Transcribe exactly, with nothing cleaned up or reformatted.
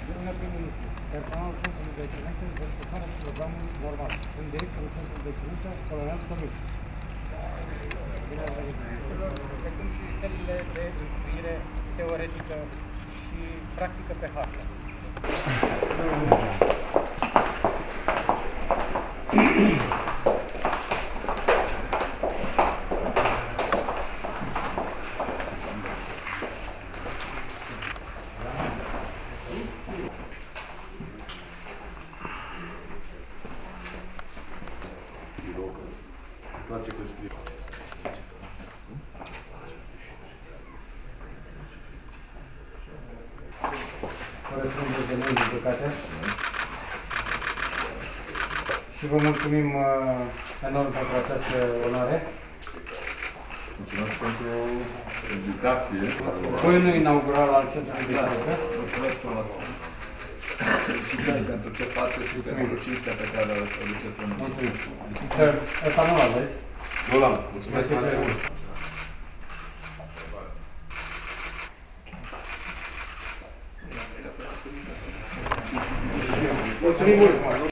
Domnule prim-ministru, personalul Centrului de Excelență desfășoară programul normal. În directorul Centrului de Excelență, colonel Somic. Bine ați venit. Precum și stelile de instruire teoretică și practică pe hartă. Corespundeți de noi judecate și vă mulțumim uh, enorm pentru această onoare. Mulțumesc pentru invitație. Pâinul inaugural al Centrului de Excelență. Mulțumesc frumos. Felicitări pentru ce faceți și pentru cinstea pe care o duceți în Mulțumim. Ăsta nu l-aveți? Nu l-am. Mulțumesc foarte mult. Mulțumim mult!